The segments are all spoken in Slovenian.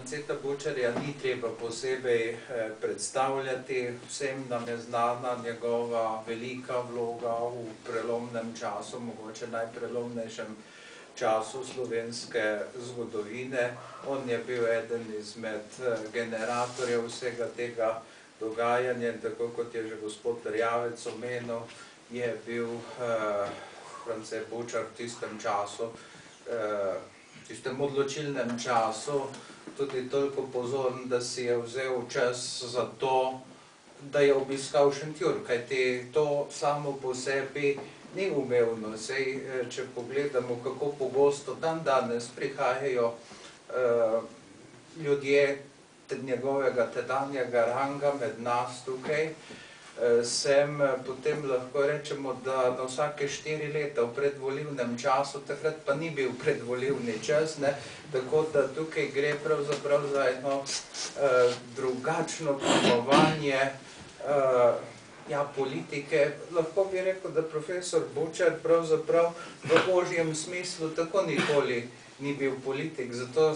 Franceta Bučarja ni treba posebej predstavljati, vsem nam je znana njegova velika vloga v prelomnem času, mogoče najprelomnejšem času slovenske zgodovine. On je bil eden izmed generatorjev vsega tega dogajanja, tako kot je že gospod Erjavec omenil, je bil France Bučar v tistem času, v tistem odločilnem času, tudi toliko pozoren, da si je vzel čas za to, da je obiskal Šentjur, kajti to samo po sebi ni umevno. Sej, če pogledamo, kako pogosto dan danes prihajajo ljudje njegovega tedanjega ranga med nas tukaj, sem potem lahko rečemo, da na vsake 4 leta v predvolilnem času, takrat pa ni bil predvolilni čas, tako da tukaj gre pravzaprav za eno drugačno pojmovanje politike. Lahko bi rekel, da profesor Bučar pravzaprav v ožjem smislu tako nikoli ni bil politik, zato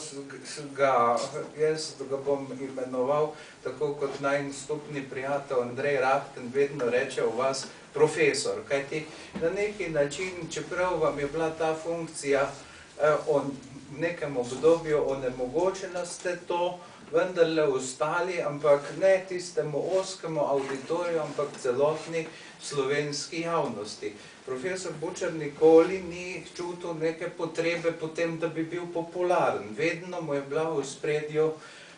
jaz ga bom imenoval tako kot najin skupni prijatelj Andrej Rahten vedno reče o vas profesor, kajti na neki način, čeprav vam je bila ta funkcija v nekem obdobju onemogočena, ste to vendarle ostali, ampak ne tistemu ozkemu auditoriju, ampak celotni slovenski javnosti. Profesor Bučar nikoli ni čutil neke potrebe potem, da bi bil popularen. Vedno mu je bila v ospredju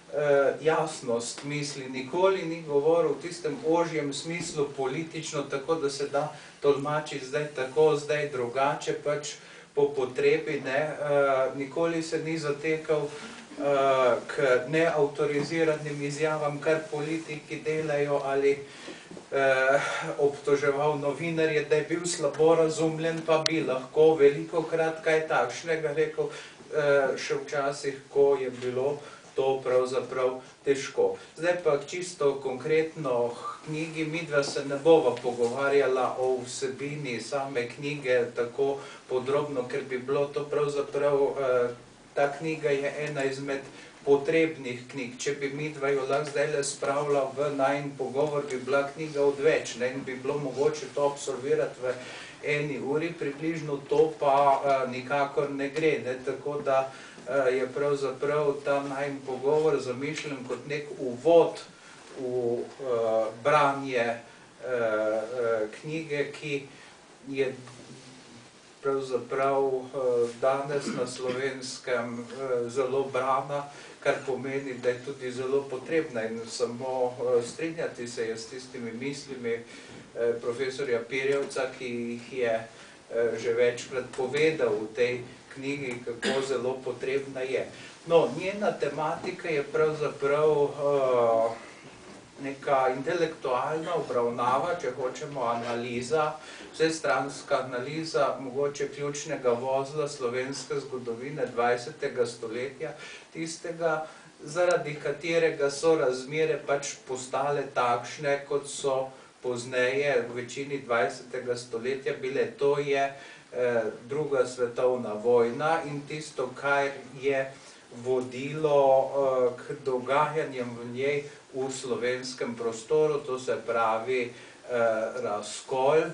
jasnost misli. Nikoli ni govoril v tistem ožjem smislu politično, tako da se da tolmačiti zdaj tako, zdaj drugače, pač po potrebi. Nikoli se ni zatekal k neautoriziranim izjavam, kar politiki delajo, ali obtoževal novinarje, da je bil slabo razumljen, pa bi lahko velikokrat kaj takšnega rekel, še včasih, ko je bilo to pravzaprav težko. Zdaj pa čisto konkretno knjigi, midva se ne bova pogovarjala o vsebini same knjige tako podrobno, ker bi bilo to pravzaprav, ta knjiga je ena izmed potrebnih knjig. Če bi midva jo lahko zdajle spravila v najin pogovor, bi bila knjiga odveč in bi bilo mogoče to absolvirati v 1 uri približno, to pa nikakor ne gre. Tako da je pravzaprav ta najin pogovor zamišljen kot nek uvod v branje knjige, ki je pravzaprav danes na Slovenskem zelo brana, kar pomeni, da je tudi zelo potrebna in samo strinjati se je s tistimi mislimi profesorja Pirjevca, ki jih je že večkrat povedal v tej knjigi, kako zelo potrebna je. No, njena tematika je pravzaprav neka intelektualna obravnava, če hočemo analiza, vsestranska analiza mogoče ključnega vozla slovenske zgodovine 20. stoletja, tistega, zaradi katerega so razmere pač postale takšne, kot so pozneje v večini 20. stoletja bile. To je druga svetovna vojna in tisto, kar je vodilo k dogajanjem v njej v slovenskem prostoru, to se pravi razkol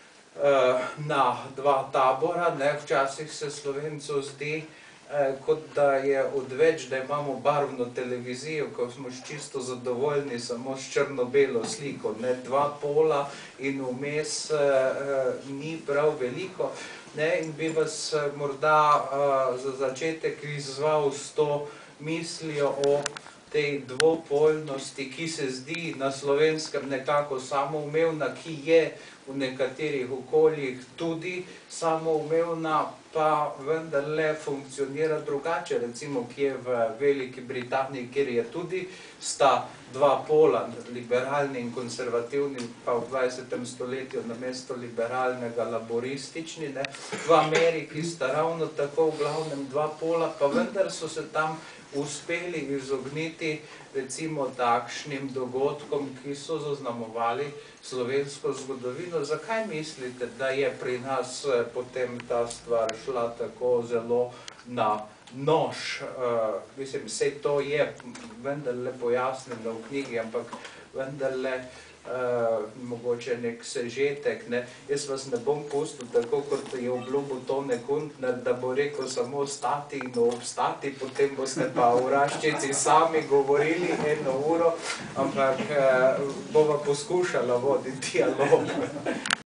na 2 tabora. Včasih se Slovencu zdi, kot da je odveč, da imamo barvno televizijo, ko smo čisto zadovoljni samo s črno-belo sliko. 2 pola in vmes ni prav veliko. In bi vas morda za začetek izzval s to mislijo o tej dvopolnosti, ki se zdi na Slovenskem nekako samoumevna, ki je v nekaterih okoljih tudi samoumevna, pa vendarle funkcionira drugače. Recimo, kje v Veliki Britaniji, kjer je tudi sta 2 pola, liberalni in konservativni, pa v 20. stoletju namesto liberalnega laboristični. V Ameriki sta ravno tako v glavnem 2 pola, pa vendar so se tam uspeli izogniti recimo takšnim dogodkom, ki so zaznamovali slovensko zgodovino. Zakaj mislite, da je pri nas potem ta stvar šla tako zelo na nož, mislim, vse to je vendarle pojasnjeno v knjigi, ampak vendarle mogoče nek sežetek, ne. Jaz vas ne bom pustil tako, kot je obljubil Tone Kuntner, da bo rekel samo stati in obstati, potem boste pa v Raščici sami govorili 1 uro, ampak bova poskušala voditi dialog.